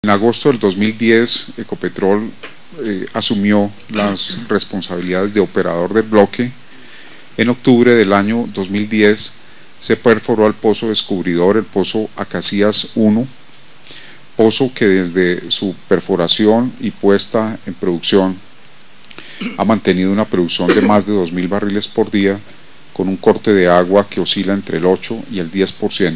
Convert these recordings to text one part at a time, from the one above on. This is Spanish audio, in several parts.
En agosto del 2010, Ecopetrol asumió las responsabilidades de operador del bloque. En octubre del año 2010 se perforó el pozo descubridor, el pozo Acacias 1, pozo que desde su perforación y puesta en producción ha mantenido una producción de más de 2.000 barriles por día, con un corte de agua que oscila entre el 8 y el 10%.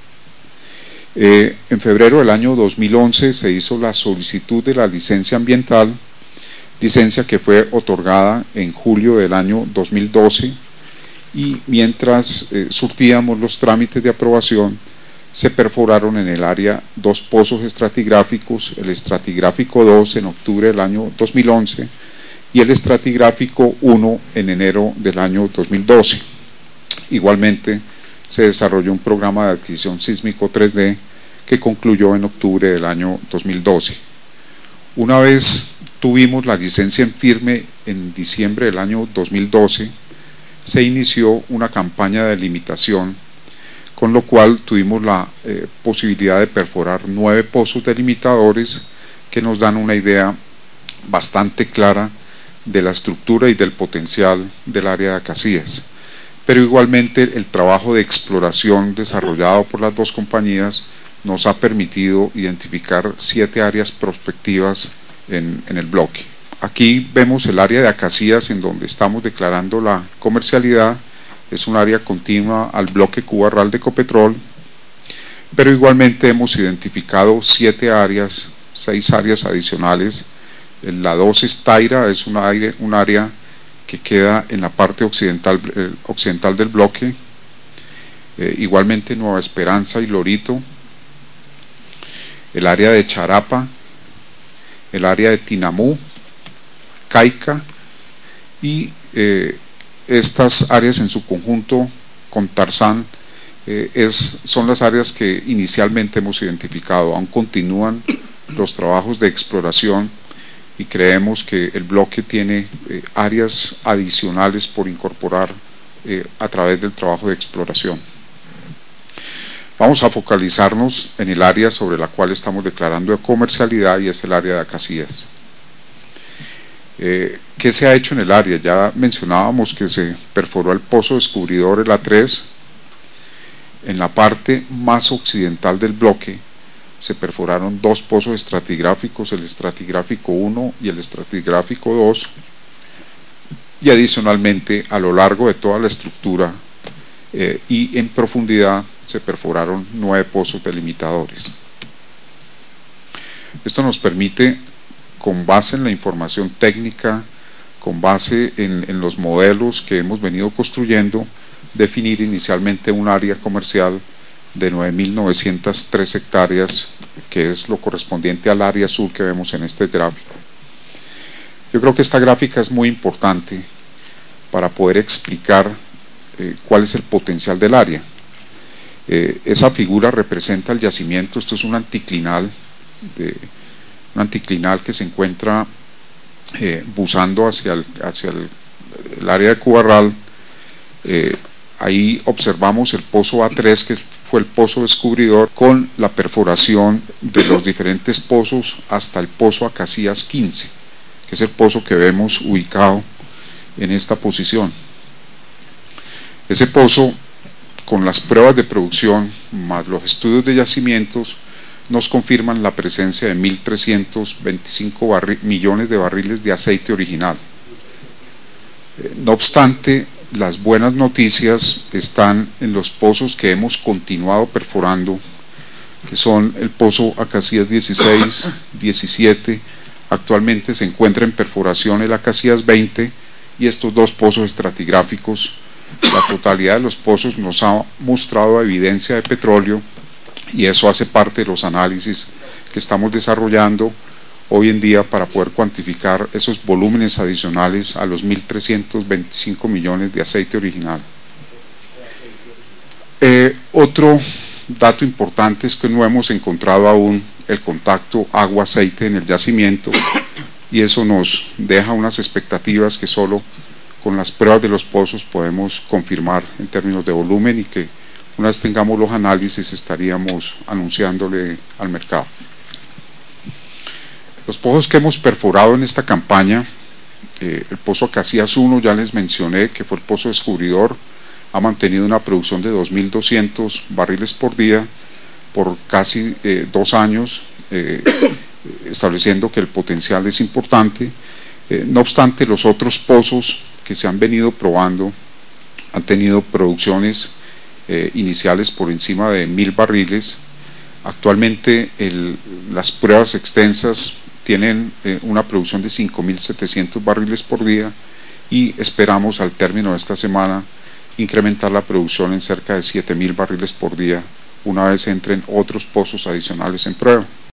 En febrero del año 2011 se hizo la solicitud de la licencia ambiental, licencia que fue otorgada en julio del año 2012, y mientras surtíamos los trámites de aprobación, se perforaron en el área 2 pozos estratigráficos, el estratigráfico 2 en octubre del año 2011 y el estratigráfico 1 en enero del año 2012. Igualmente se desarrolló un programa de adquisición sísmico 3D que concluyó en octubre del año 2012. Una vez tuvimos la licencia en firme en diciembre del año 2012, se inició una campaña de limitación, con lo cual tuvimos la posibilidad de perforar 9 pozos delimitadores que nos dan una idea bastante clara de la estructura y del potencial del área de Acacias. Pero igualmente el trabajo de exploración desarrollado por las dos compañías nos ha permitido identificar 7 áreas prospectivas en el bloque. Aquí vemos el área de Acacias, en donde estamos declarando la comercialidad. Es un área continua al bloque Cubarral de Ecopetrol, pero igualmente hemos identificado 7 áreas, 6 áreas adicionales. La 2 es Taira, es un área que queda en la parte occidental del bloque. Igualmente Nueva Esperanza y Lorito, el área de Charapa, el área de Tinamú, Caica, y estas áreas en su conjunto con Tarzán son las áreas que inicialmente hemos identificado. Aún continúan los trabajos de exploración y creemos que el bloque tiene áreas adicionales por incorporar a través del trabajo de exploración. Vamos a focalizarnos en el área sobre la cual estamos declarando de comercialidad, y es el área de Acacias. ¿Qué se ha hecho en el área? Ya mencionábamos que se perforó el pozo descubridor, el A3. En la parte más occidental del bloque se perforaron 2 pozos estratigráficos, el estratigráfico 1 y el estratigráfico 2, y adicionalmente a lo largo de toda la estructura y en profundidad se perforaron 9 pozos delimitadores. Esto nos permite, con base en la información técnica, con base en los modelos que hemos venido construyendo, definir inicialmente un área comercial de 9.903 hectáreas, que es lo correspondiente al área azul que vemos en este gráfico. Yo creo que esta gráfica es muy importante para poder explicar cuál es el potencial del área. Esa figura representa el yacimiento. Esto es un anticlinal que se encuentra buzando hacia el área de Cubarral. Ahí observamos el pozo A3, que fue el pozo descubridor, con la perforación de los diferentes pozos hasta el pozo Acacias 15, que es el pozo que vemos ubicado en esta posición. Ese pozo, con las pruebas de producción más los estudios de yacimientos, nos confirman la presencia de 1.325 millones de barriles de aceite original. No obstante, las buenas noticias están en los pozos que hemos continuado perforando, que son el pozo Acacias 16, 17, actualmente se encuentra en perforación el Acacias 20, y estos 2 pozos estratigráficos. La totalidad de los pozos nos ha mostrado evidencia de petróleo, y eso hace parte de los análisis que estamos desarrollando hoy en día para poder cuantificar esos volúmenes adicionales a los 1.325 millones de aceite original. Otro dato importante es que no hemos encontrado aún el contacto agua-aceite en el yacimiento, y eso nos deja unas expectativas que solo con las pruebas de los pozos podemos confirmar en términos de volumen, y que una vez tengamos los análisis estaríamos anunciándole al mercado. Los pozos que hemos perforado en esta campaña, el pozo Casillas 1 ya les mencioné que fue el pozo descubridor, ha mantenido una producción de 2.200 barriles por día por casi 2 años, estableciendo que el potencial es importante. No obstante, los otros pozos que se han venido probando han tenido producciones iniciales por encima de 1.000 barriles. Actualmente las pruebas extensas tienen una producción de 5.700 barriles por día y esperamos al término de esta semana incrementar la producción en cerca de 7.000 barriles por día una vez entren otros pozos adicionales en prueba.